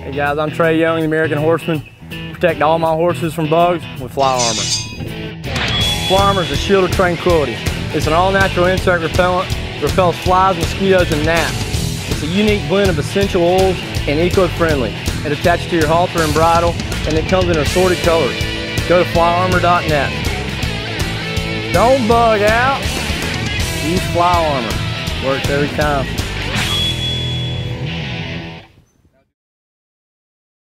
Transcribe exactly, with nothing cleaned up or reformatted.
Hey guys, I'm Trey Young, the American Horseman. Protect all my horses from bugs with Fly Armor. Fly Armor is a shield of tranquility. It's an all-natural insect repellent. It repels flies, mosquitoes, and gnats. It's a unique blend of essential oils and eco-friendly. It attaches to your halter and bridle, and it comes in assorted colors. Go to fly armor dot net. Don't bug out. Use Fly Armor. Works every time.